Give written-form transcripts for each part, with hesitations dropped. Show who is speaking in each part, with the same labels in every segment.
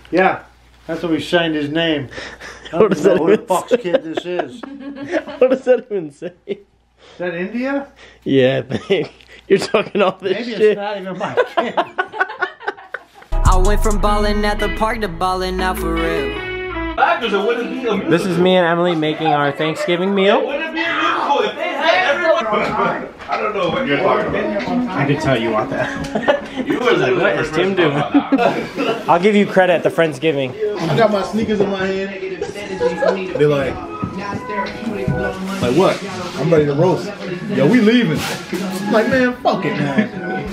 Speaker 1: Yeah, that's what we signed his name.
Speaker 2: What does that
Speaker 1: know who the
Speaker 2: even
Speaker 1: fuck's
Speaker 2: say?
Speaker 1: kid this is.
Speaker 2: What does that even say?
Speaker 1: Is that India?
Speaker 2: Yeah, I think. You're talking all this
Speaker 1: Maybe
Speaker 2: shit.
Speaker 1: it's not even my kid.
Speaker 3: I went from ballin' at the park to ballin' out for real.
Speaker 2: This is me and Emily making our Thanksgiving meal.
Speaker 4: I don't know what you're talking about.
Speaker 1: I can tell you want that.
Speaker 4: You was like,
Speaker 2: What is Tim doing? I'll give you credit at the Friendsgiving.
Speaker 5: I got my sneakers in my hand. They're like what? I'm ready to roast. Yo, we leaving. I'm like, man, fuck it, man.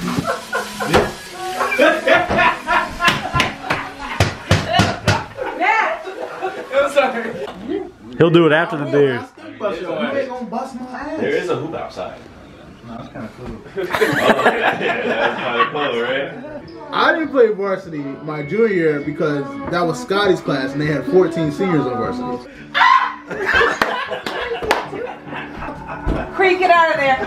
Speaker 2: He'll do it after the dude.
Speaker 5: You ain't gonna bust my ass.
Speaker 4: There is a hoop outside.
Speaker 5: No, that's kind of cool.
Speaker 4: That's kind of cool, right?
Speaker 5: I didn't play varsity my junior year because that was Scotty's class and they had 14 seniors on varsity.
Speaker 6: Creek, get out of there.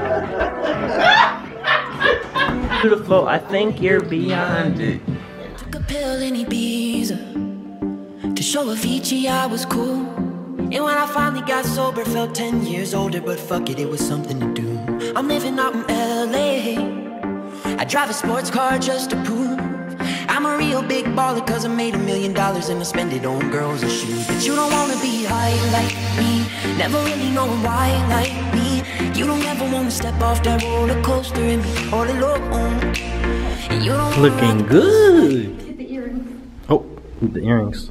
Speaker 2: Beautiful, I think you're beyond it.
Speaker 3: Took a pill in Ibiza to show Avicii I was cool. And when I finally got sober, felt 10 years older, but fuck it, it was something to do. I'm living out in LA. I drive a sports car just to prove I'm a real big baller, cause I made $1 million and I spend it on girls and shoes. But you don't wanna be high like me, never really knowing why like me. You don't ever wanna step off that roller coaster and be all alone. And you don't
Speaker 2: Looking good.
Speaker 6: Hit the earrings.
Speaker 2: Oh, the earrings.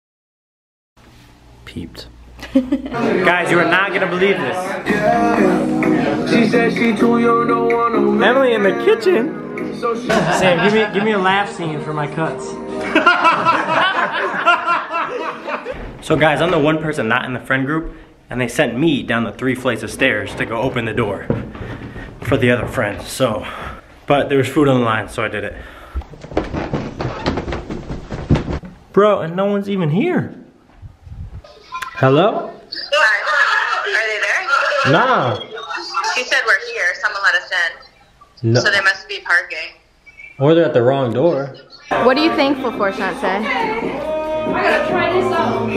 Speaker 2: Peeped. Guys, you are not gonna believe this.
Speaker 7: She said she too young, don't wanna.
Speaker 2: Emily in the kitchen. Sam, give me a laugh scene for my cuts. So guys, I'm the one person not in the friend group, and they sent me down the 3 flights of stairs to go open the door for the other friends. So, but there was food on the line, so I did it. Bro, and no one's even here. Hello?
Speaker 8: Are they there?
Speaker 2: Nah.
Speaker 8: She said we're here. Someone let us in.
Speaker 2: No.
Speaker 8: So they must be parking.
Speaker 2: Or they're at the wrong door.
Speaker 6: What are you thankful for, Shantae? I gotta try this out.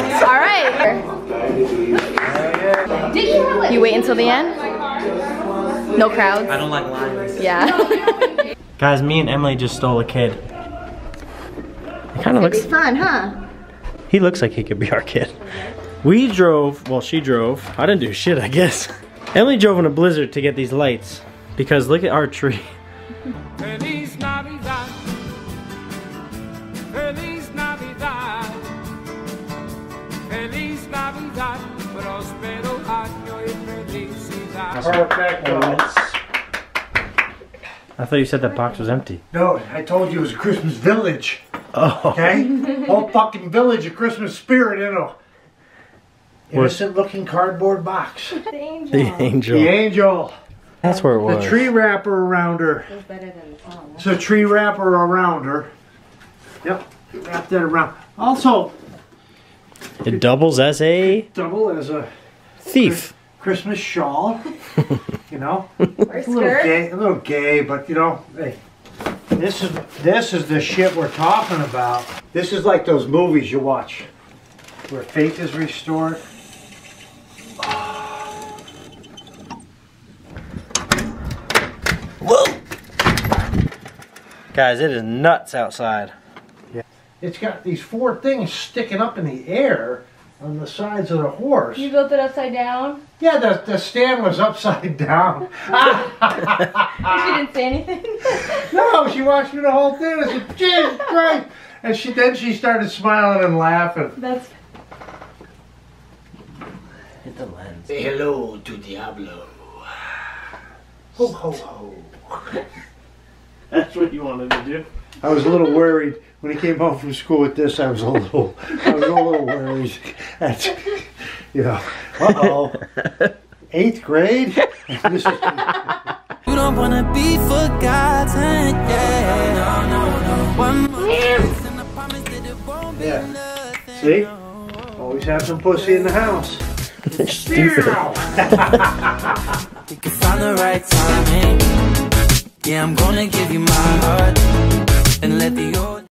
Speaker 6: Alright. You wait until the end? No crowds?
Speaker 2: I don't like lines.
Speaker 6: Yeah.
Speaker 2: Guys, me and Emily just stole a kid. It kind of looks
Speaker 6: fun, huh?
Speaker 2: He looks like he could be our kid. We drove, well, she drove. I didn't do shit, I guess. Emily drove in a blizzard to get these lights because look at our tree.
Speaker 7: Feliz Navidad. Feliz Navidad. Feliz Navidad. Prospero año y felicidad.
Speaker 1: Perfect.
Speaker 2: I thought you said that box was empty.
Speaker 1: No, I told you it was a Christmas village.
Speaker 2: Oh.
Speaker 1: Okay? Whole fucking village of Christmas spirit in a innocent looking cardboard box.
Speaker 6: The angel.
Speaker 2: The angel.
Speaker 1: The angel.
Speaker 2: That's where it was.
Speaker 1: The tree wrapper around her.
Speaker 6: It's better than the song.
Speaker 1: It's a tree wrapper around her. Yep. Wrap that around. Also,
Speaker 2: It doubles as a
Speaker 1: double as a
Speaker 2: thief.
Speaker 1: Christmas shawl. You know?
Speaker 6: Or
Speaker 1: A little
Speaker 6: skirt.
Speaker 1: gay, but you know, hey, this is the shit we're talking about. This is like those movies you watch where faith is restored.
Speaker 2: Whoa! Guys, it is nuts outside.
Speaker 1: Yeah. It's got these 4 things sticking up in the air on the sides of the horse.
Speaker 6: You built it upside down?
Speaker 1: Yeah, the stand was upside down.
Speaker 6: She didn't say anything?
Speaker 1: No, she watched me the whole thing. I said, Jesus Christ. And then she started smiling and laughing.
Speaker 6: That's...
Speaker 2: Hit the lens.
Speaker 5: Say hello to Diablo.
Speaker 1: Ho, ho, ho.
Speaker 2: That's what you wanted to do.
Speaker 1: I was a little worried when he came home from school with this. I was a little worried. That's, you know, uh-oh. 8th grade? This is,
Speaker 3: You don't wanna be forgotten, yeah. No. One more kiss and I promise that it won't be
Speaker 1: yeah.
Speaker 3: nothing.
Speaker 1: See? Always have some pussy in the house.
Speaker 2: Stupid.
Speaker 3: You can find the right timing. Yeah, I'm gonna give you my heart and let the old